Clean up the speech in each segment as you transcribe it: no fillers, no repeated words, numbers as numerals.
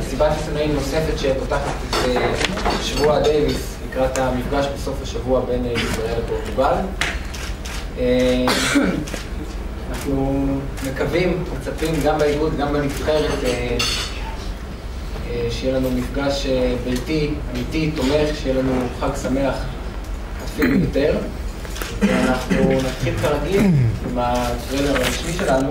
מסיבת עיתונאים נוספת שפותחת את שבוע דייוויס לקראת המפגש בסוף השבוע בין ישראל לפורטוגל. אנחנו מקווים, מצפים גם באיגוד, גם בנבחרת, שיהיה לנו מפגש ביתי, אמיתי, תומך, שיהיה לנו חג שמח אפילו יותר. ואנחנו נתחיל כרגיל עם הטריילר הרשמי שלנו.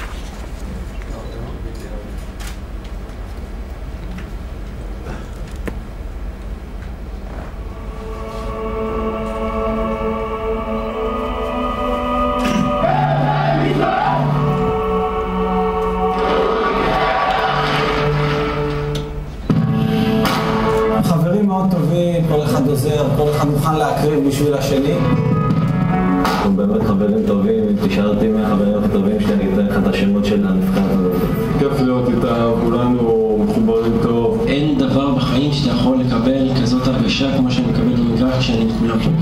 חברים מאוד טובים, כל אחד עוזר, כל אחד מוכן להקריב בשביל השני. אנחנו באמת חברים טובים, תשארתי מהחברים הטובים שאני אתן לך את השמות של הנבחרת הזאת. כיף להיות איתם, כולנו מחוברים טוב. אין דבר בחיים שאתה יכול לקבל כזאת הרגשה כמו שאני מקבל במגרש כשאני עם כולם פה.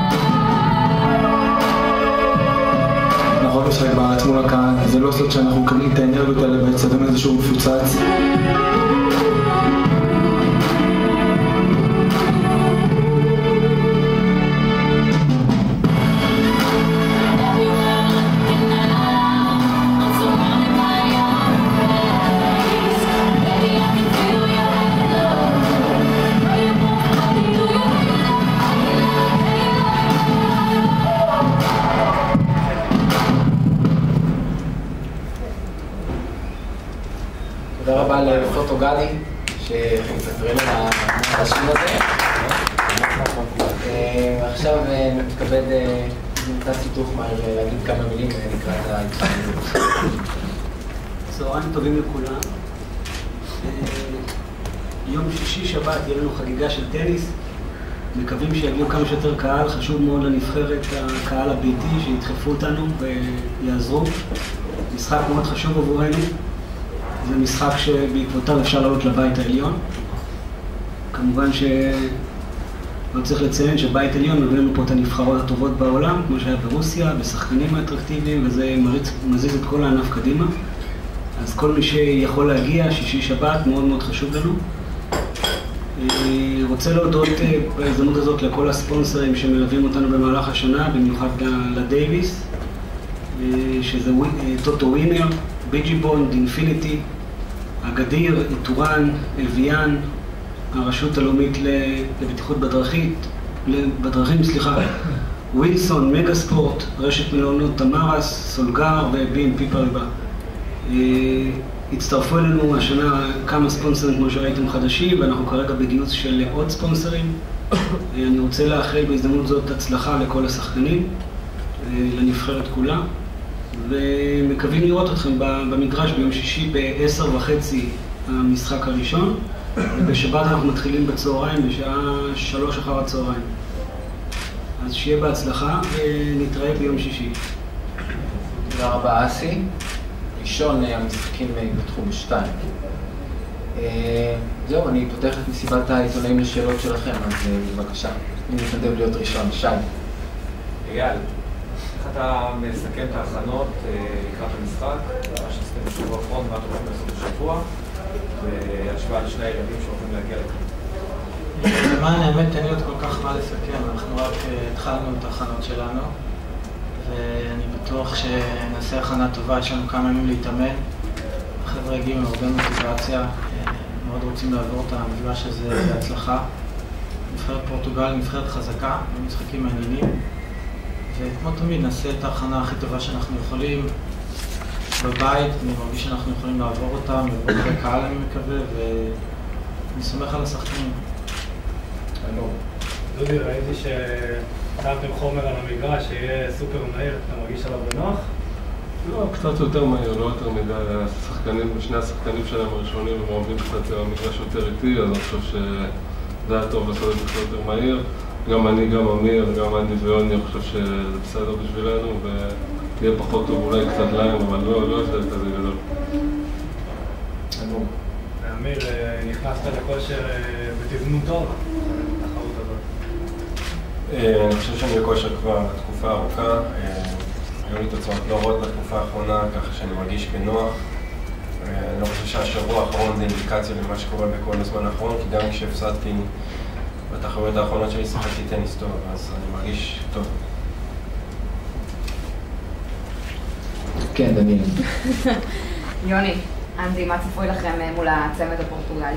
אנחנו רק משחק בארץ מול הקהל, זה לא סוד שאנחנו מקבלים את האנרגיות האלה באצטדיון הזה שהוא מפוצץ. תודה רבה לפוטוגלי שתטרל מהרשים הזה. עכשיו מתכבד נמצא סיתוך מהר להגיד כמה מילים לקראת ההתחלה. צהריים טובים לכולם. יום שישי שבת יהיה לנו חגיגה של טניס. מקווים שיגיעו כמה שיותר קהל, חשוב מאוד לנבחרת הקהל הביתי שידחפו אותנו ויעזרו. משחק מאוד חשוב עבורנו. זה משחק שבעקבותיו אפשר לעלות לבית העליון. כמובן שלא צריך לציין שבית עליון מביא לנו פה את הנבחרות הטובות בעולם, כמו שהיה ברוסיה, בשחקנים אטרקטיביים, וזה מזיז את כל הענף קדימה. אז כל מי שיכול להגיע, שישי שבת, מאוד מאוד חשוב לנו. רוצה להודות בהזדמנות הזאת לכל הספונסרים שמלווים אותנו במהלך השנה, במיוחד לדייוויס, שזה טוטו ווינר, ביג'י בונד, אינפיניטי, אגדיר, איתורן, אלוויאן, הרשות הלאומית לבטיחות בדרכים, ווילסון, מגה ספורט, רשת מלונות תמרס, סולגר ובי&פי פריבה. הצטרפו אלינו השנה כמה ספונסרים כמו שראיתם חדשים, ואנחנו כרגע בגיוס של עוד ספונסרים. אני רוצה לאחל בהזדמנות זאת הצלחה לכל השחקנים, לנבחרת כולה. ומקווים לראות אתכם במגרש ביום שישי ב-10:30 המשחק הראשון, ובשבת אנחנו מתחילים בצהריים בשעה 3 אחר הצהריים. אז שיהיה בהצלחה ונתראה ביום שישי. תודה רבה אסי. ראשון המשחקים יפתחו ב-2. זהו, אני פותח את מסיבת העיתונאים לשאלות שלכם, אז בבקשה, אני מתנדב להיות ראשון. שי. אייל, איך אתה מסכם את ההכנות לקראת המשחק, מה שעשיתם בשבוע האחרון, מה אתם הולכים לעשות בשבוע, והשוואה לשני הילדים שהולכים להגיע לכאן? למען האמת אין לי עוד כל כך מה לסכם, אנחנו רק התחלנו את ההכנות שלנו, ואני בטוח שנעשה הכנה טובה, יש לנו כמה ימים להתאמן. החבר'ה הגיעו עם הרבה מוטיבציה, מאוד רוצים לעבור את המפגש הזה בהצלחה. נבחרת פורטוגל, נבחרת חזקה, במשחקים מעניינים. וכמו תמיד נעשה את ההכנה הכי טובה שאנחנו יכולים בבית, אני מרגיש שאנחנו יכולים לעבור אותם, ובקהל אני מקווה, ואני סומך על השחקנים. דודי, ראיתי ששמתם חומר על המגרש שיהיה סופר מהיר, אתה מרגיש עליו בנוח? לא, קצת יותר מהיר, לא יותר מדי. שני השחקנים שלהם הראשונים הם אוהבים קצת המגרש יותר איטי, אז אני חושב שזה היה טוב לעשות את זה קצת יותר מהיר. גם אני, גם אמיר, גם אנדי ויוני, אני חושב שזה בסדר בשבילנו ויהיה פחות טוב אולי קצת להם, אבל לא הבדל כזה גדול. אמיר, נכנסת לכושר בתזמון טוב, בתחרות הזאת. אני חושב שאני בכושר כבר תקופה ארוכה. היו לי תוצאות לא רעות בתקופה האחרונה, ככה שאני מרגיש בנוח. אני לא חושב שהשבוע האחרון זה אינדיקציה למה שקורה בכל הזמן האחרון, כי גם כשהפסדתי בתחרויות האחרונות שלי שיחקתי טניס טוב, אז אני מרגיש טוב. כן, דניאל. יוני, אנדי, מה צפוי לכם מול הצמד הפורטוגלי?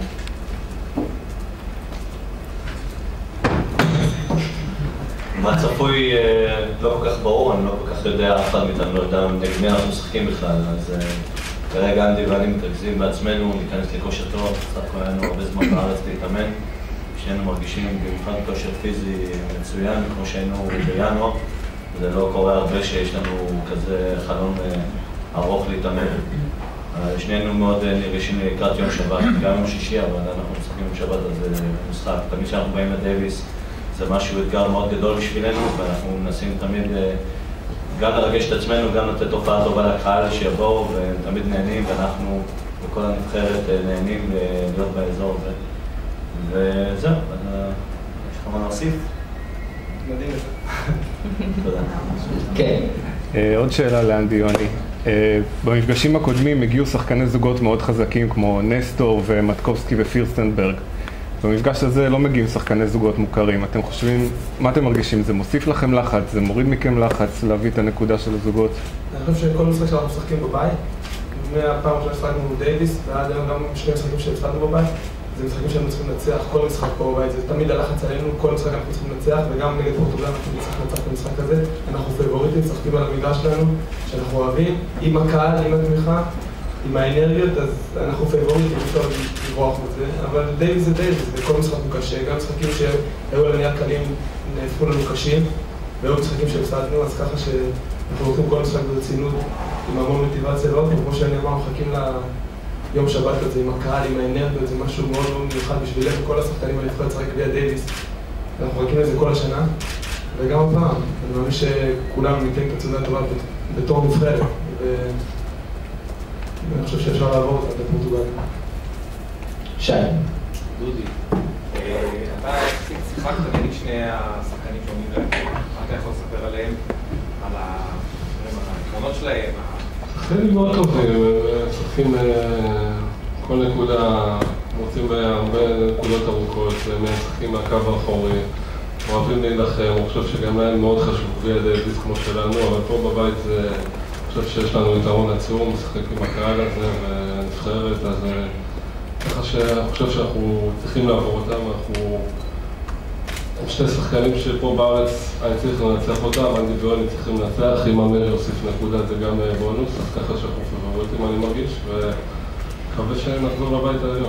מה צפוי לא כל כך ברור, אני לא כל כך יודע, אף אחד מאיתנו לא יודע נגד מי אנחנו משחקים בכלל, אז כרגע אנדי ואני מתרכזים בעצמנו, ניכנס לכושר טוב, קצת כבר היינו הרבה זמן בארץ להתאמן, שנינו מרגישים במיוחד כושר פיזי מצוין, כמו שהיינו בינואר, זה לא קורה הרבה שיש לנו כזה חלון ארוך להתאמן. שנינו מאוד נרגשים לקראת יום שבת, גם יום שישי, אבל אנחנו משחקים יום שבת, אז זה משחק. תמיד כשאנחנו באים לדייביס, זה משהו אתגר מאוד גדול בשבילנו, ואנחנו מנסים תמיד גם לרגש את עצמנו, גם לתת תופעה טובה לקהל שיבואו, והם תמיד נהנים, ואנחנו וכל הנבחרת נהנים להיות באזור הזה. וזהו, יש לך מה להוסיף? מדהים. תודה. כן. עוד שאלה לאנדי יוני. במפגשים הקודמים הגיעו שחקני זוגות מאוד חזקים כמו נסטור ומטקובסקי ופירסטנברג. במפגש הזה לא מגיעים שחקני זוגות מוכרים. אתם חושבים, מה אתם מרגישים? זה מוסיף לכם לחץ? זה מוריד מכם לחץ להביא את הנקודה של הזוגות? אני חושב שכל משחק שאנחנו משחקים בבית, מהפעם שהשחקנו דייביס ועד היום גם שני משחקים שהפסדנו בבית, זה משחקים שאנחנו צריכים לנצח, כל משחק פה בבית, זה תמיד הלחץ עלינו, כל משחק אנחנו צריכים לנצח, וגם נגד פורטוגל אנחנו צריכים לנצח במשחק הזה. אנחנו פייבוריטים, משחקים על המגרש שלנו, שאנחנו אוהבים, עם הקהל, עם התמיכה, עם האנרגיות, אז אנחנו פייבוריטים, אפשר לברוח מזה, אבל דייביס זה דייביס, וכל משחק הוא קשה, גם משחקים שהיו לנו קלים נהפכו לנו קשים, והיו משחקים שהפסדנו, אז ככה שאנחנו הולכים כל משחק ברצינות, עם המון מוטיבציה לא, כמו שאני אמר, מחכים יום שבת הזה עם הקהל, עם האנרגיות, זה משהו מאוד מאוד מיוחד בשבילנו, כל השחקנים הנבחרת לשחק בלי הדייביס. אנחנו מחכים לזה כל השנה, וגם הפעם, אני מאמין שכולנו ניתן את התעודה הטובה בתור נבחרת, ואני חושב שאפשר לעבור אותה בפורטוגל. שי. דודי, אתה שיחקת נגד שני השחקנים שעומדים להגיע, מה אתה יכול לספר עליהם, על העקרונות שלהם? שחקנים מאוד טובים, משחקים כל נקודה, מוצאים בהרבה נקודות ארוכות, משחקים מהקו האחורי, אוהבים להילחם, אני חושב שגם להם מאוד חשוב בלי הדייביס כמו שלנו, אבל פה בבית אני חושב שיש לנו יתרון עצום, משחק עם הקהל הזה והנבחרת, אז ככה שאני חושב שאנחנו צריכים לעבור אותם, אנחנו עם שני שחקנים שפה בארץ אני צריך לנצח אותם, אנדי ויוני צריכים לנצח, אם אמיר יוסיף נקודה זה גם בונוס, אז ככה שאנחנו פייבוריטים אני מרגיש, ומקווה שנחזור לבית היום.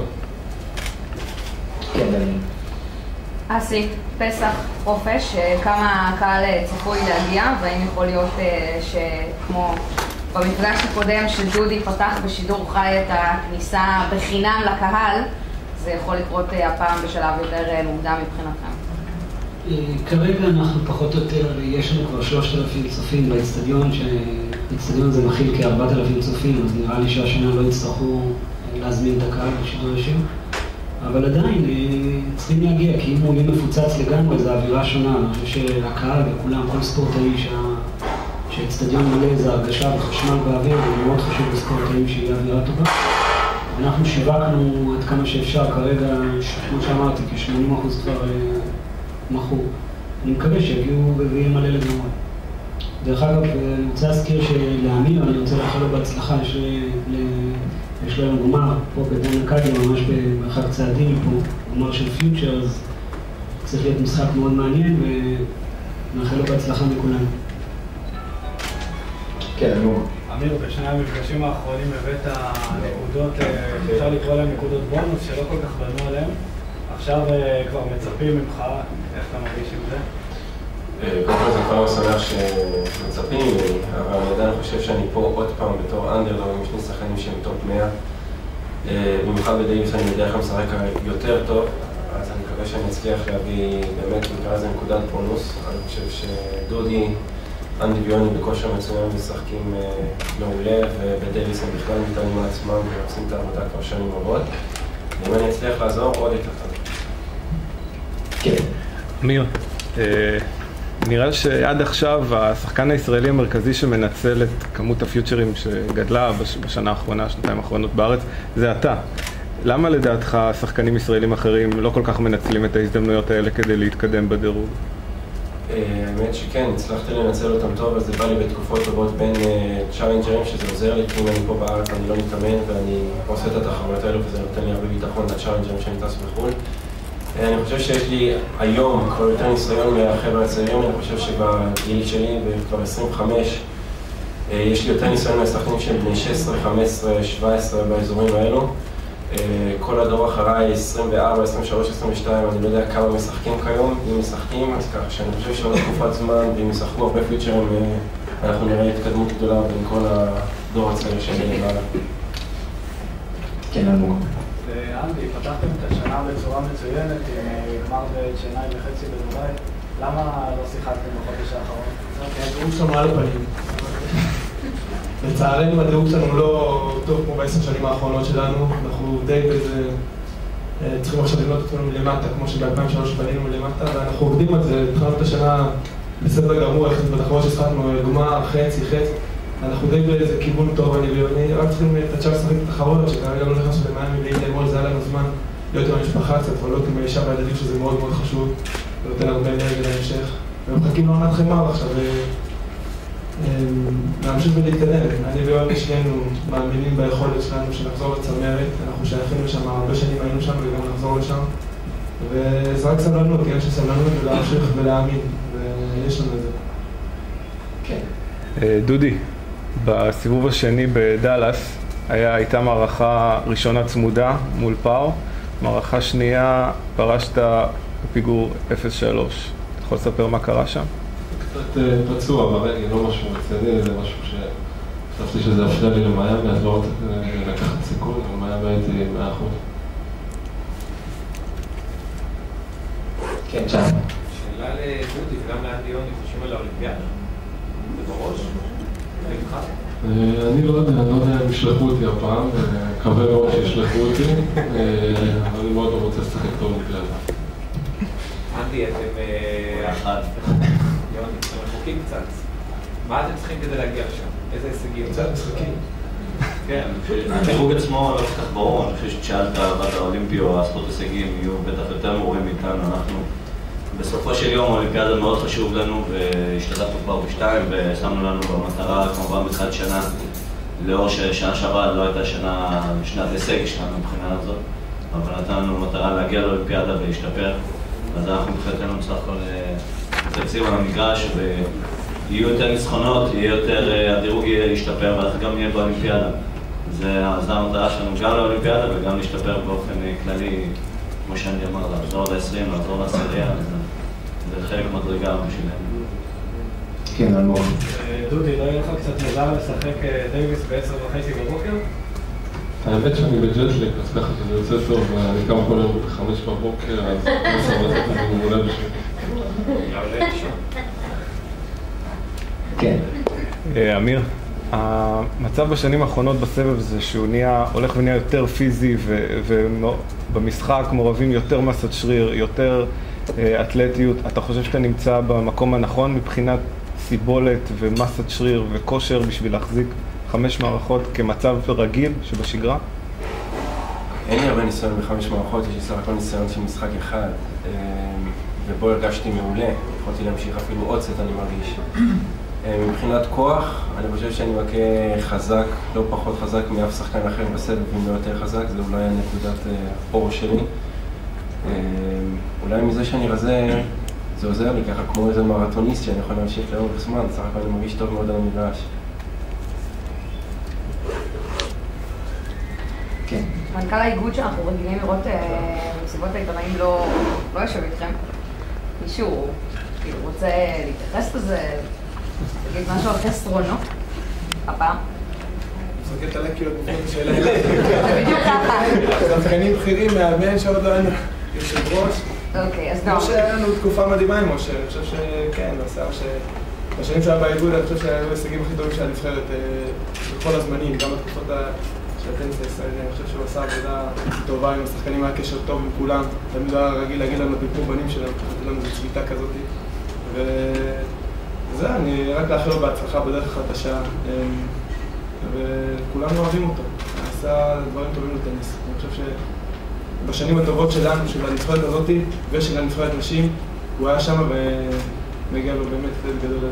כן, דניאל. אסי, פסח, חופש, כמה הקהל צפוי להגיע, והאם יכול להיות שכמו במפגש הקודם שדודי פתח בשידור חי את הכניסה בחינם לקהל, זה יכול לקרות הפעם בשלב יותר מוקדם מבחינתכם? כרגע אנחנו פחות או יותר, יש לנו כבר 3,000 צופים באצטדיון, שהאצטדיון הזה מכיל כ-4,000 צופים, אז נראה לי שהשנה לא יצטרכו להזמין את הקהל בשידור ישיר. אבל עדיין צריכים להגיע, כי אם הוא יהיה מפוצץ לגמרי, זו אווירה שונה. אני חושב שהקהל וכולם, כל ספורטאי שהאצטדיון מלא איזו הרגשה וחשמל באוויר, זה מאוד חשוב לספורטאים שיהיה אווירה טובה. אנחנו שיווקנו עד כמה שאפשר כרגע, כמו שאמרתי, כ-80% כבר מכור. אני מקווה שיגיעו ויהיה מלא לגמרי. דרך אגב, אני רוצה להזכיר שלאמיר, אני רוצה לאחל לו בהצלחה, יש לנו גמר פה בדן אקדי, ממש במרחק צעדים פה, גמר של פיוטר, אז צריך להיות משחק מאוד מעניין, ונאחל לו בהצלחה מכולנו. כן, נו. אמיר, בשני המפגשים האחרונים הבאת נקודות, אפשר לקרוא להם נקודות בונוס, שלא כל כך בנו עליהם. עכשיו כבר מצפים ממך, איך אתה מרגיש עם זה? קודם כל זה כבר משמח שמצפים לי, אבל אני עדיין חושב שאני פה עוד פעם בתור אנדרדוג עם שני שחקנים שהם טופ 100. במיוחד בדייביס אני בדרך כלל משחק יותר טוב, אז אני מקווה שאני אצליח להביא באמת נקרא לזה נקודת בונוס. אני חושב שדודי, אנדי ויוני בכושר מצוין משחקים מעולה, ובדייביס הם בכלל מתאמים על עצמם ועושים את העבודה כבר שנים רבות. אם אני אצליח לעזור, עוד יותר טוב. כן. אמיר, נראה שעד עכשיו השחקן הישראלי המרכזי שמנצל את כמות הפיוטרים שגדלה בשנה האחרונה, שנתיים האחרונות בארץ, זה אתה. למה לדעתך שחקנים ישראלים אחרים לא כל כך מנצלים את ההזדמנויות האלה כדי להתקדם בדירוג? האמת שכן, הצלחתי לנצל אותם טוב, אז זה בא לי בתקופות טובות בין צ'אלנג'רים, שזה עוזר לי, כי אם אני פה בארץ אני לא מתאמן ואני עושה את התחרויות האלו, וזה נותן לי הרבה ביטחון לצ'אלנג'רים שאני טס בחו"ל. אני חושב שיש לי היום כבר יותר ניסיון מהחבר'ה הצעירים, אני חושב שבגיל שלי, וכבר 25, יש לי יותר ניסיון מהשחקנים שהם בני 16, 15, 17 באזורים האלו. כל הדור אחריי, 24, 23, 22, אני לא יודע כמה משחקים כיום, אם משחקים, אז ככה שאני חושב שעוד תקופת זמן, ואם ישחקו הרבה פיוטרים, אנחנו נראה התקדמות גדולה בין כל הדור הצעיר שלי למעלה. כן, אלמוג. אנדי, פתחתם את השנה בצורה מצוינת עם גמר בשניים וחצי בדובאי. למה לא שיחקתם בחודש האחרון? הדירוג שלנו על הפנים. לצערנו הדירוג שלנו לא טוב כמו ב10 שנים האחרונות שלנו. אנחנו די בזה צריכים עכשיו לבנות את עצמנו מלמטה, כמו שב-2003 בנינו מלמטה, ואנחנו עובדים על זה. התחלנו את השנה בסדר גמור, יחסית בתחרות ששחקנו גמר, חצי. אנחנו די באיזה כיוון טוב, אני רק צריכים את הצ'אנס לשחק את התחרות, שכרגע לא נכנסנו למיאמי ואם לאמול זה היה לנו זמן להיות עם המשפחה קצת, אבל לא עם האישה והילדים שזה מאוד מאוד חשוב, ונותן הרבה אנרגיה להמשך. ומחכים לעונת חמר עכשיו, להמשיך ולהתקדם. אני ויואל שנינו מאמינים ביכולת שלנו שנחזור לצמרת, אנחנו שייכים לשם, הרבה שנים היינו שם וגם נחזור לשם, וזה רק סבלנות, כי יש סבלנות ולהמשיך ולהאמין, ויש לנו את זה. כן. דודי, בסיבוב השני בדלס הייתה מערכה ראשונה צמודה מול פאו, מערכה שנייה פרשת בפיגור 0-3. אתה יכול לספר מה קרה שם? קצת פצוע ברגל, לא משהו רציני, זה משהו שחשבתי שזה יפריע לי למאיימי, אז לא רציתי לקחת סיכון, במאיימי הייתי 100%. כן, שם. שאלה לדודי וגם לאנדיוני, חושבים על האולימפיאדה? זה בראש? אני לא יודע אם ישלחו אותי הפעם, מקווה מאוד שישלחו אותי, אבל אני מאוד לא רוצה לשחק טוב באולימפיאדה. אנדי, אתם אחד, יוני, אתם רחוקים קצת. מה אתם צריכים כדי להגיע לשם? איזה הישגים? קצת משחקים. כן, הדירוג עצמו לא כל כך ברור, אני חושב ששאלת עד האולימפי או הספורט הישגים יהיו בטח יותר מורים מאיתנו, אנחנו בסופו של יום האולימפיאדה מאוד חשוב לנו והשתתפנו כבר בשתיים ושמנו לנו במטרה כמובן בתחילת שנה לאור ששנה שעברה לא הייתה שנת הישג שלנו מבחינה הזאת אבל נתנו מטרה להגיע לאולימפיאדה ולהשתפר אז אנחנו מבחינתנו בסך הכל מתרכזים על המגרש ויהיו יותר ניצחונות, הדירוג ישתפר ואנחנו גם נהיה באולימפיאדה זו המטרה שלנו גם לאולימפיאדה וגם להשתפר באופן כללי כמו שאני אמר, לחזור ל-20, לחזור לעשירייה, זה חלק מדרגה בשבילנו. כן, אלמוג. דודי, לא יהיה לך קצת מוזר לשחק דייביס ב-10:30 בבוקר? האמת שאני בג'טליק, אז ככה שזה יוצא טוב, אני קם כל יום ב-5 בבוקר, אז 10:30 זה מעולה בשביל. כן. אמיר, המצב בשנים האחרונות בסבב זה שהוא הולך ונהיה יותר פיזי ובמשחק מעורבים יותר מסת שריר, יותר אתלטיות. אתה חושב שאתה נמצא במקום הנכון מבחינת סיבולת ומסת שריר וכושר בשביל להחזיק 5 מערכות כמצב רגיל שבשגרה? אין לי הרבה ניסיון ב5 מערכות, יש לי סך הכל ניסיון של משחק אחד ובו הרגשתי מעולה, יכולתי להמשיך אפילו עוד קצת אני מרגיש. מבחינת כוח, אני חושב שאני מכה חזק, לא פחות חזק מאף שחקן אחר בסבב, אם לא יותר חזק, זה אולי הנקודת אור שלי. אולי מזה שאני רזה, זה עוזר לי ככה כמו איזה מרתוניסט שאני יכול להמשיך לאורך זמן, סך הכל אני מרגיש טוב מאוד על המגרש. כן. מנכ"ל האיגוד שאנחנו רגילים לראות מסיבות העיתונאים לא יושב איתכם. מישהו רוצה להתייחס לזה? תגיד משהו על חסרונו, הפעם? מסתכלת עליי כאילו בפני שאלה אליי. זה בדיוק ככה. שחקנים בכירים מהבן שעוד לא היינו יושב ראש. אוקיי, אז לא. כמו שהיה לנו תקופה מדהימה עם משה, אני חושב שכן, בשנים שהיה באיגוד, אני חושב שהיו הישגים הכי טובים של הנבחרת בכל הזמנים, גם בתקופות של הטניס הישראלי, אני חושב שהוא עשה עבודה טובה עם השחקנים, היה קשר טוב עם כולם, תמיד היה רגיל להגיד לנו ביקור בנים שלנו, לתת לנו איזו שביתה כזאת. וזה, אני רק לאחל לו בהצלחה בדרך החדשה, וכולנו אוהבים אותו. עשה דברים טובים לטניס. אני חושב שבשנים הטובות שלנו, של הנבחרת הזאת ושל הנבחרת נשים, הוא היה שם ומגיע לו באמת קרדיט גדול על